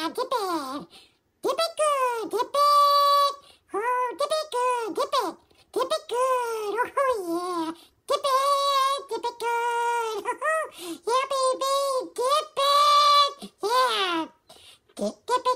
dip it. Dip it good, dip it. Oh, dip it good, dip it. Dip it good, oh yeah. Dip it good. Oh, yeah, baby, dip it. Yeah. Dip it.